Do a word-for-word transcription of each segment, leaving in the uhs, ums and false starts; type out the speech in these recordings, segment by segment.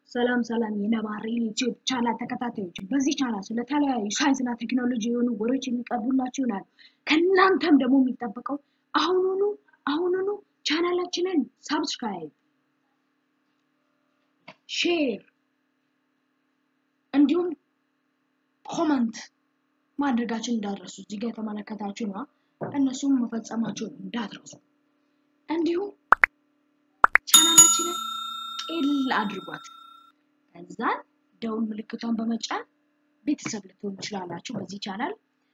ሰላም ሰላም የነባሪ ዩቲዩብ ቻናል ተከታታዮች በዚህ ቻናል ስለተለያዩ ሳይንስና ቴክኖሎጂ የሆኑ ወሬዎች የሚቀርቡላችሁ ይሆናል። ከእናንተም ደግሞ የሚጠበቀው አሁኑኑ አሁኑኑ ቻናላችንን ሰብስክራይብ፣ ሼር እንዲሁም ኮሜንት ማድረጋችሁን እንዳትረሱ። እዚህ ጋር የተመለከታችሁ ነው እነሱም መፈጸማችሁን እንዳትረሱ። እንዲሁም ቻናላችንን ኤል አድርጓት ከዛ ደውል ምልክቷን በመጫን ቤተሰብ ልትሆኑ ትችላላችሁ በዚህ ቻናል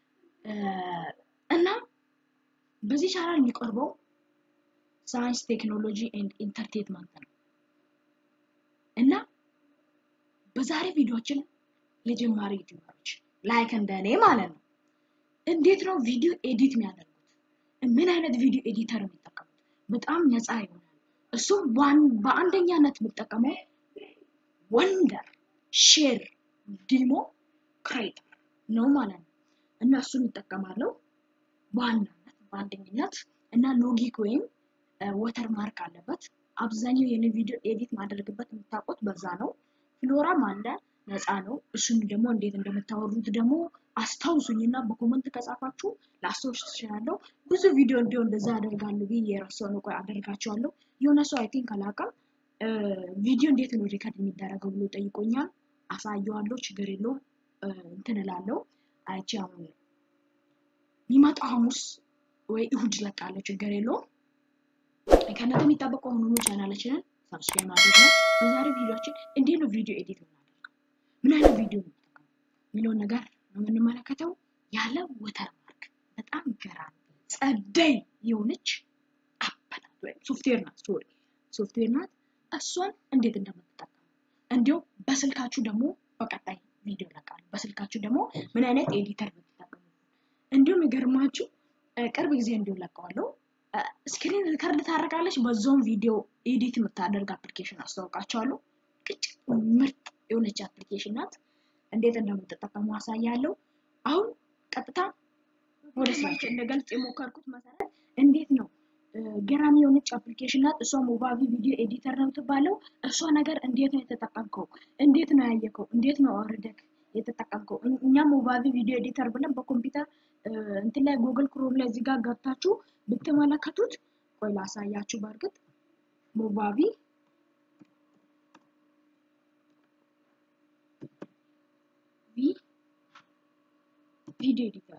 እና በዚህ ቻናል የሚቀርበው ሳይንስ ቴክኖሎጂ ኤንድ ኢንተርቴይንመንት ነው እና በዛሬ ቪዲዮችን ለጀማሪ ዩቲዩበሮች ላይክ እንደኔ ማለት ነው እንዴት ነው ቪዲዮ ኤዲት የሚያደርጉት ምን አይነት ቪዲዮ ኤዲተር የሚጠቀሙት በጣም ነፃ ይሆናል እሱ በአንደኛነት የምትጠቀመው ወንደር ሼር ዲሞ ክሬተር ነው ማለት ነው እና እሱን ይጠቀማለሁ በዋናነት በአንደኛነት እና ሎጊክ ወይም ወተርማርክ አለበት አብዛኛው የኔ ቪዲዮ ኤዲት ማድረግበት የምታውቁት በዛ ነው ፍሎራም አለ ነፃ ነው እሱን ደግሞ እንዴት እንደምታወሩት ደግሞ አስታውሱኝና በኮሜንት ከጻፋችሁ ላስታውስ ትችላለሁ ብዙ ቪዲዮ እንዲው እንደዛ አደርጋለሁ ብዬ የራስዎ ነው ቆይ አደርጋቸዋለሁ የሆነ ሰው አይ ቲንክ አላቀም ቪዲዮ እንዴት ነው ሪከርድ የሚደረገው ብሎ ጠይቆኛል አሳየዋለሁ ችግር የለውም እንትን እላለሁ አይቼ አሁን ይመጣው ሐሙስ ወይ እሁድ ለቃለሁ ችግር የለውም ከእናንተ የሚጠበቀው ሆኖ ቻናላችንን ሰብስክራይብ ማድረግ ነው በዛሬ ቪዲዮአችን እንዴት ነው ቪዲዮ ኤዲት የምናደርገው ምን አይነት ቪዲዮ ነው የሚለው ነገር ነው የምንመለከተው ያለ ወተርማርክ በጣም ገራሚ ጸደይ የሆነች አፕናት ወይ ሶፍትዌር ናት ሶሪ ሶፍትዌር ናት እሷን እንዴት እንደምትጠቀሙ እንዲሁ በስልካችሁ ደግሞ በቀጣይ ቪዲዮ ለቃለሁ በስልካችሁ ደግሞ ምን አይነት ኤዲተር ብትጠቀሙ እንዲሁ የሚገርማችሁ ቅርብ ጊዜ እንዲሁ ለቃለሁ ስክሪን ሪከርድ ታደርጋለች በዛው ቪዲዮ ኤዲት የምታደርግ አፕሊኬሽን አስተዋውቃችኋለሁ ቅጭ ምርጥ የሆነች አፕሊኬሽን ናት እንዴት እንደምትጠቀሙ አሳያለሁ አሁን ቀጥታ ወደ ስራችን እንደገልጽ የሞከርኩት መሰረት እንዴት ነው ገራሚ የሆነች አፕሊኬሽን ናት እሷ ሞባይል ቪዲዮ ኤዲተር ነው ተባለው እሷ ነገር እንዴት ነው የተጠቀምከው እንዴት ነው ያየከው እንዴት ነው አውርደክ የተጠቀምከው እኛ ሞባይል ቪዲዮ ኤዲተር ብለን በኮምፒውተር እንትን ላይ ጉግል ክሮም ላይ እዚህ ጋር ገብታችሁ ብትመለከቱት ቆይ ላሳያችሁ በርግጥ ሞባይል ቪዲዮ ኤዲተር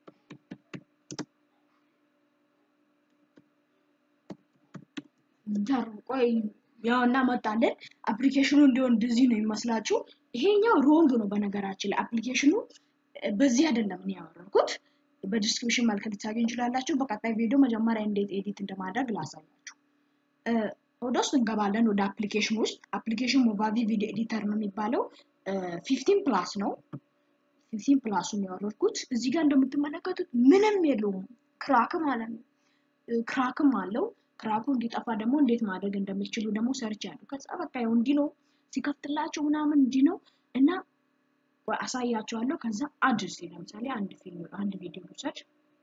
ዳር ቆይ ያውና መጣለን አፕሊኬሽኑ እንደው እንደዚህ ነው የሚመስላችሁ ይሄኛው ሮንግ ነው በነገራችን ላይ አፕሊኬሽኑ በዚህ አይደለም ነው ያወራኩት በዲስክሪፕሽን መልክ ልታገኙ ይችላልላችሁ በቀጣይ ቪዲዮ መጀመሪያ እንዴት ኤዲት እንደማድረግ ላሳያችሁ ወደስ እንገባለን ወደ አፕሊኬሽኑ ውስጥ አፕሊኬሽን ሞባይል ቪዲዮ ኤዲተር ነው የሚባለው fifteen ፕላስ ነው fifteen ፕላስ ነው ያወራኩት እዚህ ጋር እንደምትመለከቱት ምንም የለውም ክራክ ማለት ነው ክራክም አለው ክራኩ እንዲጠፋ ደግሞ እንዴት ማድረግ እንደምትችሉ ደግሞ ሰርች ያለው ከዛ በቃ ያው እንዲ ነው ሲከፍትላችሁ ምናምን እንዲ ነው እና አሳያችኋለሁ ከዛ አድርስ ለምሳሌ አንድ ፊልም አንድ ቪዲዮ ሰርች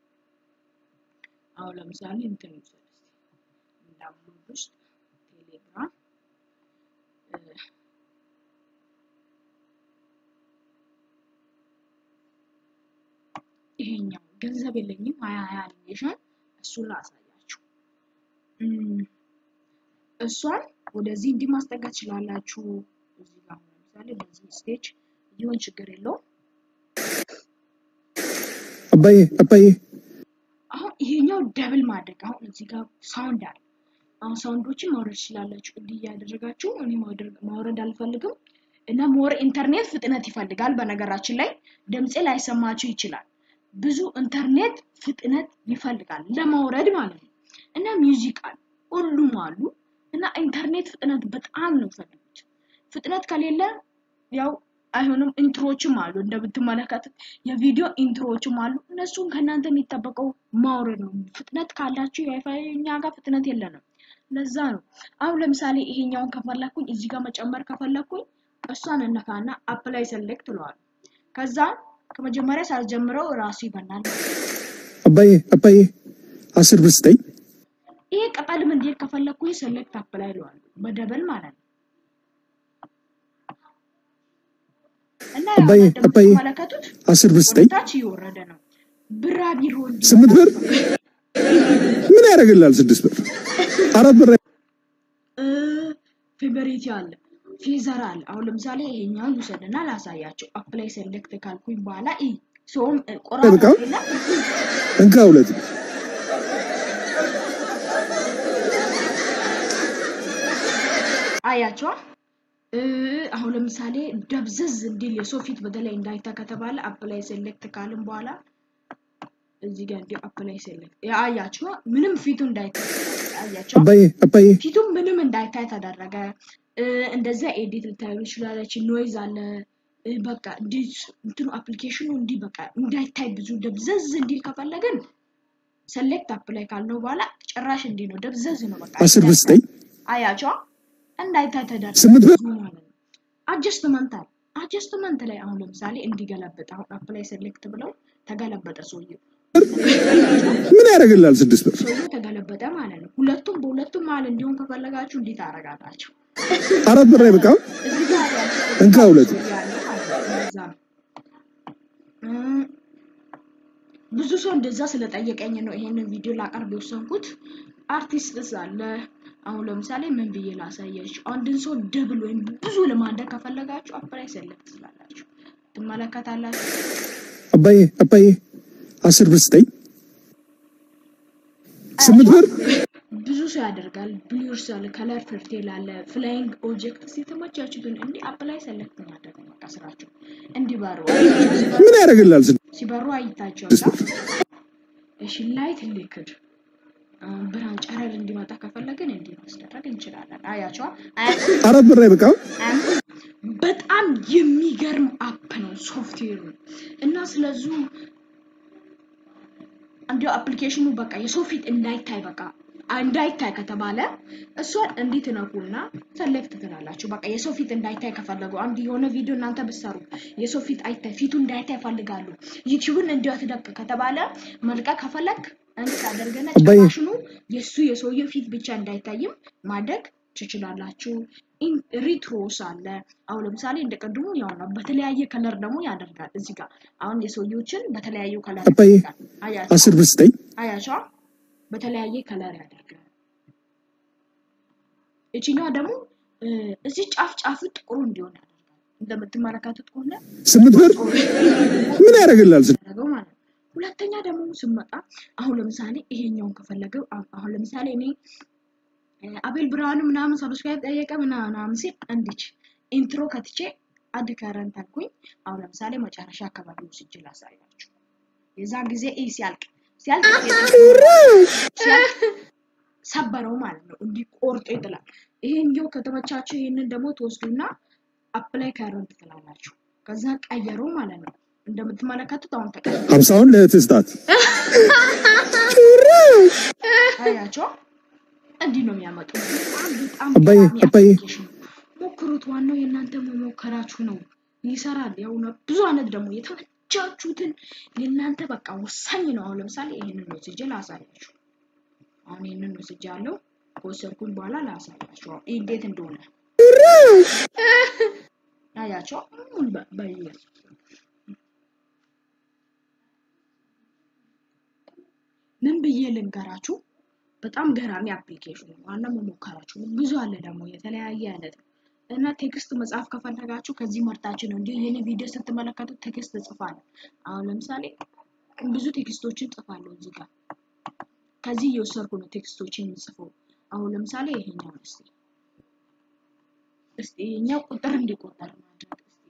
አው ለምሳሌ እንትን ሰርች ዳውንሎድ ውስጥ ቴሌግራም ይሄኛው ገንዘብ የለኝም ሃያ ሃያ አኒሜሽን እሱ ላሳያችሁ እሷን ወደዚህ እንዲ ማስጠጋት ይችላልላችሁ እዚህ ጋር ለምሳሌ በዚህ ስቴጅ ይሁን ችግር የለው አባዬ አባዬ አሁን ይሄኛው ደብል ማድረግ አሁን እዚህ ጋር ሳውንድ አለ አሁን ሳውንዶችን ማውረድ ይችላልላችሁ እንዲህ ያደረጋችሁ እኔ ማውረድ አልፈልግም እና ሞር ኢንተርኔት ፍጥነት ይፈልጋል በነገራችን ላይ ድምጼ ላይ ሰማችሁ ይችላል ብዙ ኢንተርኔት ፍጥነት ይፈልጋል ለማውረድ ማለት ነው እና ሙዚቃ ሁሉም አሉ እና ኢንተርኔት ፍጥነት በጣም ነው ፈልጉት ፍጥነት ከሌለ ያው አይሆንም ኢንትሮዎችም አሉ እንደምትመለከቱት የቪዲዮ ኢንትሮዎችም አሉ እነሱን ከናንተ የሚጠበቀው ማውረድ ነው ፍጥነት ካላችሁ የዋይፋይኛ ጋር ፍጥነት የለንም ለዛ ነው አሁን ለምሳሌ ይሄኛውን ከፈለኩኝ እዚህ ጋር መጨመር ከፈለኩኝ እሷን እንነካና አፕላይ ሰሌክት ለዋል ከዛ ከመጀመሪያ ሳልጀምረው ራሱ ይበናል አባዬ አባዬ አስር ብስጠኝ ይሄ ቀጣልም እንዴት ከፈለኩኝ ሰሌክት አፕላይ ለዋል በደብል ማለት ነው እና እንደምትመለከቱት አስር ብር ስጠኝ ታች ይወረደ ነው ብራ ቢሮ ስምንት ብር ምን ያደርግልሃል ስድስት ብር አራት ብር ፌቨሪት ያለ ፊዘር አለ አሁን ለምሳሌ ይሄኛው ልውሰድና ላሳያችሁ አፕላይ ሴሌክት ካልኩኝ በኋላ ኢ ሶም ቆራጣና እንካ ሁለት አያችሁ አሁን ለምሳሌ ደብዘዝ እንዲል የሶፊት በደላይ እንዳይታ ከተባለ አፕላይ ሴሌክት ካልን በኋላ እዚህ ጋር እንዲው አፕላይ ሴሌክት ያያችሁ ምንም ፊቱ እንዳይታ አያችሁ አባዬ አባዬ ፊቱ ምንም እንዳይታ ተደረገ እንደዛ ኤዲት ልታዩ ይችላልች ኖይዝ አለ በቃ ዲስ እንትኑ አፕሊኬሽኑ እንዲ በቃ እንዳይታይ ብዙ ደብዘዝ እንዲል ከፈለግን ሴሌክት አፕላይ ካልነው በኋላ ጭራሽ እንዲ ነው ደብዘዝ ነው በቃ አስር ብር ስጠኝ አያችሁ እንዳይታይ ተደረገ ስምንት ብር አጀስትመንት አለ አጀስትመንት ላይ አሁን ለምሳሌ እንዲገለበጥ አሁን አፕላይ ሴሌክት ብለው ተገለበጠ ሰውየው ምን ያደርግልሃል ስድስት ብር ሰውየው ተገለበጠ ማለት ነው ሁለቱም በሁለቱም ማለት እንዲሆን ከፈለጋችሁ እንዴት አረጋጋችሁ አራት ብር አይበቃም እንካ ሁለት ብዙ ሰው እንደዛ ስለጠየቀኝ ነው ይሄንን ቪዲዮ ላቀርብ የወሰንኩት አርቲስትስ አለ አሁን ለምሳሌ ምን ብዬ ላሳያችሁ አንድን ሰው ደብል ወይም ብዙ ለማድረግ ከፈለጋችሁ አፕላይ ሴሌክት ስላላችሁ ትመለከታላችሁ አባዬ አባዬ አስር ብር ስጠኝ ስምንት ብር ብዙ ሰው ያደርጋል ብሉር ሰል ከለር ፍርቴል አለ ፍላይንግ ኦብጀክትስ የተመቻቹትን እንዲ አፕላይ ሴሌክት ማድረግ ነው ከስራችሁ እንዲ ባሩ ምን ያደርግልሃል ሲበሩ አይታችኋል እሺ ላይት ሊክድ ብራን ጨረር እንዲመጣ ከፈለግን እንዲ ማስተካከል እንችላለን አያችሁ አራት ብር አይበቃም በጣም የሚገርም አፕ ነው ሶፍትዌር ነው እና ስለዚህ አንዱ አፕሊኬሽኑ በቃ የሶፊት እንዳይታይ በቃ እንዳይታይ ከተባለ እሷን እንዴት ነውና ሴሌክት ትላላችሁ በቃ የሶፊት እንዳይታይ ከፈለጉ አንድ የሆነ ቪዲዮ እናንተ በሰሩ የሶፊት አይታይ ፊቱ እንዳይታይ ፈልጋሉ ዩቲዩብን እንዲያትደቅ ከተባለ መልቀቅ ከፈለክ አንተ አደርገና ጫሽኑ የሱ የሶየው ፊት ብቻ እንዳይታይም ማድረግ ትችላላችሁ ሪትሮስ አለ አሁን ለምሳሌ እንደቀድሙ ያው ነው በተለያየ ከለር ደግሞ ያደርጋል እዚህ ጋር አሁን የሶዮችን በተለያዩ ከለር ያደርጋል አያችሁ አስር ብር ስጠኝ አያችሁ በተለያየ ከለር ያደርጋል እቺኛው ደግሞ እዚህ ጫፍ ጫፍ ጥቁር እንዲሆን ያደርጋል እንደምትመለከቱት ከሆነ ስምንት ብር ምን ያደርግልሃል ስለዚህ ማለት ሁለተኛ ደግሞ ስመጣ አሁን ለምሳሌ ይሄኛውን ከፈለገው አሁን ለምሳሌ እኔ አቤል ብርሃኑ ምናምን ሰብስክራይብ ጠየቀ ምናምን ሲል እንዲች ኢንትሮ ከትቼ አድ ከረንት አልኩኝ አሁን ለምሳሌ መጨረሻ አካባቢ ወስጄ ላሳያችሁ የዛን ጊዜ ኢ ሲያልቅ ሲያልቅ ሰበረው ማለት ነው እንዲ ቆርጦ ይጥላል ይሄኛው ከተመቻችሁ ይሄንን ደግሞ ተወስዱና አፕላይ ከረንት ትላላችሁ ከዛ ቀየረው ማለት ነው እንደምትመለከቱት አሁን ተቀየረ ሀምሳውን ለትስታት አያችሁ እንዲ ነው የሚያመጡት በጣም አባዬ አባዬ ሞክሩት ዋናው የናንተ መሞከራችሁ ነው ይሰራል ያው ነው ብዙ አይነት ደግሞ የተመቻቹትን የናንተ በቃ ወሳኝ ነው አሁን ለምሳሌ ይሄንን ነው ሲጀል አሳያችሁ አሁን ይሄንን ነው ሲጃለው ኮሰርኩን በኋላ ላሳያችሁ እንዴት እንደሆነ አያችሁ ምን በየ ምን ብዬ ልንገራችሁ በጣም ገራሚ አፕሊኬሽን ነው ዋናው መሞከራችሁ ብዙ አለ ደግሞ የተለያየ አይነት እና ቴክስት መጻፍ ከፈለጋችሁ ከዚህ መርጣችሁ ነው እንዴ ይሄን ቪዲዮ ስትመለከቱ ቴክስት ጽፋለሁ አሁን ለምሳሌ ብዙ ቴክስቶችን ጽፋለሁ እዚህ ጋር ከዚህ የወሰርኩ ነው ቴክስቶችን ጽፈው አሁን ለምሳሌ ይሄኛው እስቲ እስቲ ይሄኛው ቁጥር እንዲቆጠር ማድረግ እስቲ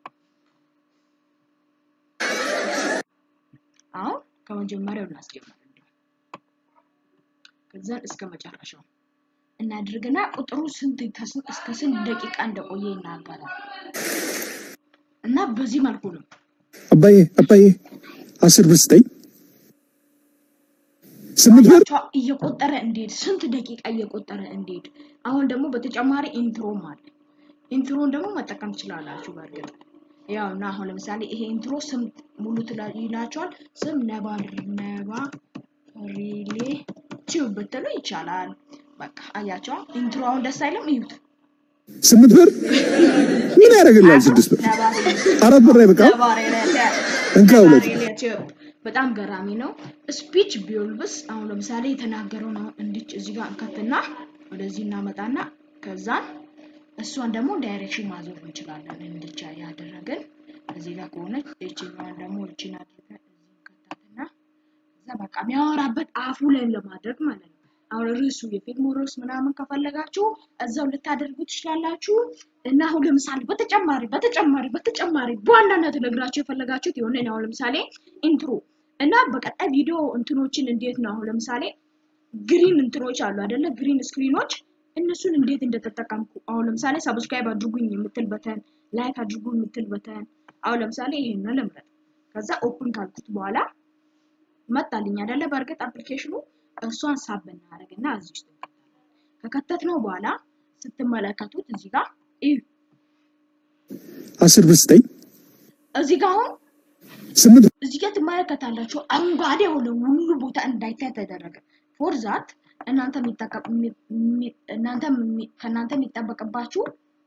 አሁን ከመጀመሪያው እናስጀምር ከዛ እስከ መጨረሻው እናድርግና ቁጥሩ ስንት ተስንት እስከ ስንት ደቂቃ እንደቆየ ይናገራል እና በዚህ መልኩ ነው አባዬ አባዬ አስር ብር ስጠኝ ስምንት ብር እየቆጠረ እንዴት ስንት ደቂቃ እየቆጠረ እንዴት አሁን ደግሞ በተጨማሪ ኢንትሮ ማለት ኢንትሮን ደግሞ መጠቀም ትችላላችሁ በርግጥ ያው እና አሁን ለምሳሌ ይሄ ኢንትሮ ስም ሙሉ ይላችኋል ስም ነባ ነባ ሪሌ ቲዩብ በተለው ይቻላል በቃ አያችሁ ኢንትሮውን ደስ አይልም እዩት ስምንት ብር ምን ያደርግልሃል? ስድስት ብር አራት ብር አይበቃም? እንካ ሁለት በጣም ገራሚ ነው። ስፒች ቢውልብስ አሁን ለምሳሌ የተናገረው ነው እንዲች እዚህ ጋር እንከትና ወደዚህ እናመጣና ከዛ እሷን ደግሞ ዳይሬክሽን ማዞር እንችላለን። እንዲቻ ያደረገን እዚህ ጋር ከሆነች እቺኛን ደግሞ እቺን አድርገን እዚህ እንከታትና እዛ በቃ የሚያወራበት አፉ ላይ ለማድረግ ማለት ነው። አሁን ርዕሱ የፊልሙ ርዕስ ምናምን ከፈለጋችሁ እዛው ልታደርጉ ትችላላችሁ። እና አሁን ለምሳሌ በተጨማሪ በተጨማሪ በተጨማሪ በዋናነት ነግራችሁ የፈለጋችሁት የሆነ ነው። ለምሳሌ ኢንትሮ እና በቀጣይ ቪዲዮ እንትኖችን እንዴት ነው አሁን ለምሳሌ ግሪን እንትኖች አሉ አይደለ? ግሪን ስክሪኖች እነሱን እንዴት እንደተጠቀምኩ አሁን ለምሳሌ ሰብስክራይብ አድርጉኝ የምትል በተን ላይክ አድርጉ የምትል በተን አሁን ለምሳሌ ይሄን ለምረጥ ከዛ ኦፕን ካልኩት በኋላ መጣልኝ አይደለ? በርግጥ አፕሊኬሽኑ እሷን ሳብ እናደርግና እዚህ ውስጥ ከከተትነው በኋላ ስትመለከቱት እዚህ ጋር እዩ አስር ብር ስጠኝ እዚህ ጋር አሁን ስምንት እዚህ ጋር ትመለከታላችሁ አረንጓዴ ሆነ ሁሉ ቦታ እንዳይታይ ተደረገ። ፎር ዛት እናንተ የሚጠቀም እናንተ ከናንተ የሚጠበቅባችሁ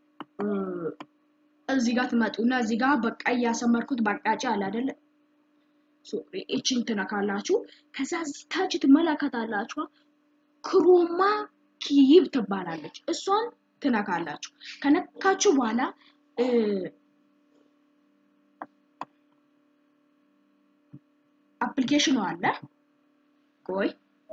እዚህ ጋር ትመጡና እዚህ ጋር በቃ ያሰመርኩት ባቃጫ አለ አይደል? ሶሪ እቺን ትነካላችሁ ከዛ እዚህ ታች ትመለከታላችሁ ክሮማ ኪብ ትባላለች እሷን ትነካላችሁ። ከነካችሁ በኋላ አፕሊኬሽኑ አለ ቆይ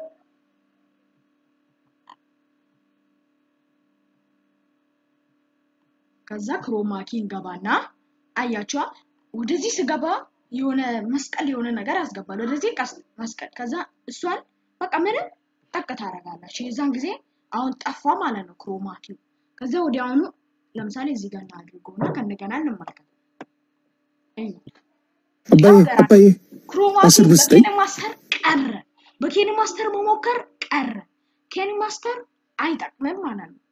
ከዛ ክሮማ ኪ እንገባና አያችሁ ወደዚህ ስገባ የሆነ መስቀል የሆነ ነገር አስገባለሁ ወደዚህ መስቀል ከዛ እሷን በቃ ምንም ጠቅ ታረጋላችሁ። የዛን ጊዜ አሁን ጠፋ ማለት ነው ክሮማ ኪው። ከዛ ወዲያውኑ ለምሳሌ እዚህ ጋር እናድርገውና ከነገና እንመልከት። አባዬ አባዬ ክሮማ ኪው በኬን ማስተር ቀረ በኬን ማስተር መሞከር ቀረ። ኬን ማስተር አይጠቅምም ማለት ነው።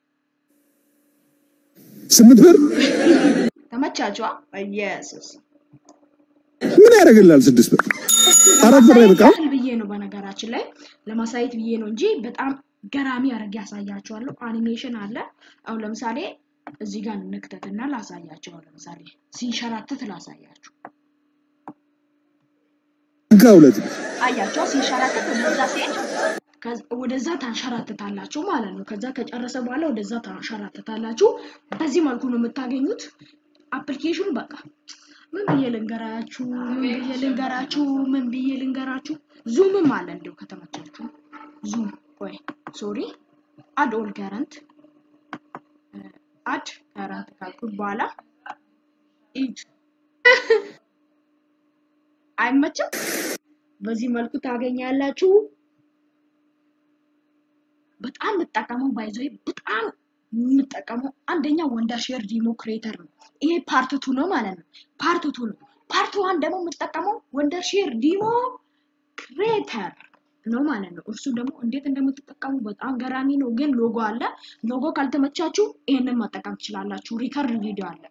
ስምንት ብር ተመቻችኋ? ኢየሱስ ምን ያደርግልሃል? ስድስት ብር አራት ብር አይበቃም? ብዬ ነው በነገራችን ላይ ለማሳየት ብዬ ነው እንጂ በጣም ገራሚ አረግ ያሳያችኋለሁ። አኒሜሽን አለ። አሁን ለምሳሌ እዚህ ጋር እንክተትና ላሳያችሁ። ለምሳሌ ሲንሸራተት ላሳያችሁ። እንካ ሁለት አያችሁ ሲንሸራተት ወደዛ ሲሄድ ወደዛ ታንሸራተታላችሁ ማለት ነው። ከዛ ከጨረሰ በኋላ ወደዛ ታንሸራተታላችሁ። በዚህ መልኩ ነው የምታገኙት አፕሊኬሽኑ። በቃ ምን ብዬ ልንገራችሁ ምን ብዬ ልንገራችሁ ምን ብዬ ልንገራችሁ ዙምም አለ እንደው ከተመቻችሁ ዙም ቆይ ሶሪ አድ ኦል ጋራንት አድ ጋራንት ካልኩት በኋላ ኢት አይመችም። በዚህ መልኩ ታገኛላችሁ። በጣም ተጠቀመው ባይዘይ በጣም የምትጠቀመው አንደኛ ወንደር ሼር ዲሞ ክሬተር ነው። ይሄ ፓርት ቱ ነው ማለት ነው። ፓርት ቱ ነው። ፓርት ዋን ደግሞ የምትጠቀመው ወንደር ሼር ዲሞ ክሬተር ነው ማለት ነው። እርሱ ደግሞ እንዴት እንደምትጠቀሙ በጣም ገራሚ ነው። ግን ሎጎ አለ። ሎጎ ካልተመቻችሁ ይሄንን መጠቀም ትችላላችሁ። ሪከርድ ቪዲዮ አለ።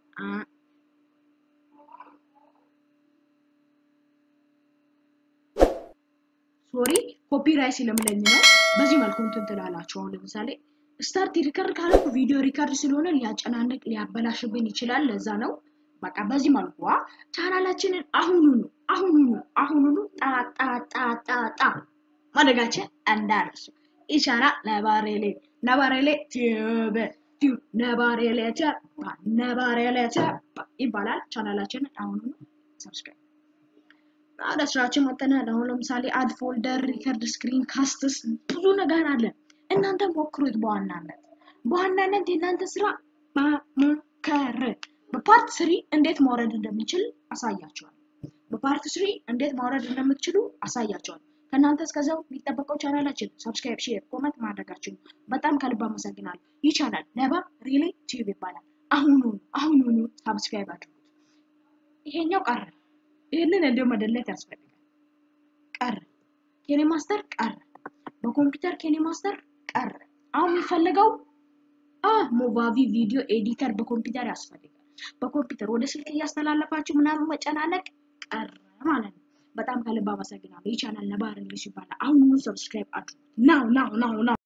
ሶሪ ኮፒራይት ስለምለኝ ነው። በዚህ መልኩ እንትን ትላላችሁ። አሁን ለምሳሌ ስታርት ሪከርድ ካረኩ ቪዲዮ ሪከርድ ስለሆነ ሊያጨናንቅ ሊያበላሽብን ይችላል። ለዛ ነው በቃ በዚህ መልኩ ቻናላችንን አሁኑኑ አሁኑኑ አሁኑኑ ጣ ጣ ጣ ጣ ጣ ማድረጋችን እንዳርሱ ኢሻራ ነባሬሌ ነባሬሌ ቲዩብ ቲዩብ ነባሬሌ ቲዩብ ነባሬሌ ቲዩብ ይባላል። ቻናላችንን አሁኑኑ ሰብስክራይብ አለ ስራችን መተናል። አሁን ለምሳሌ አድ ፎልደር ሪከርድ ስክሪን ካስትስ ብዙ ነገር አለ። እናንተ ሞክሩት። በዋናነት በዋናነት የእናንተ ስራ ማከረ በፓርት ስሪ እንዴት ማውረድ እንደምንችል አሳያችኋለሁ። በፓርት ስሪ እንዴት ማውረድ እንደምትችሉ አሳያችኋለሁ። ከናንተ እስከዛው የሚጠበቀው ቻናላችን ሰብስክራይብ ሼር ኮሜንት ማድረጋችሁ በጣም ከልብ አመሰግናለሁ። ይህ ቻናል ነባ ሪሊ ቲዩብ ይባላል። አሁኑ አሁኑ ሰብስክራይብ አድርጉ። ይሄኛው ቀረ ይሄንን እንደ መደለት ያስፈልጋል። ቀረ ኬኔ ማስተር ቀረ በኮምፒውተር ኬኔ ማስተር ቀረ። አሁን የሚፈልገው አ ሞባቪ ቪዲዮ ኤዲተር በኮምፒውተር ያስፈልጋል። በኮምፒውተር ወደ ስልክ ያስተላልፋችሁ ምናምን መጨናነቅ ቀረ ማለት ነው። በጣም ከልብ አመሰግናለሁ። ይህ ቻናል ነባ ሪሊ ቲዩብ ይባላል። አሁን ሰብስክራይብ አድርጉ። ናው ናው ናው ናው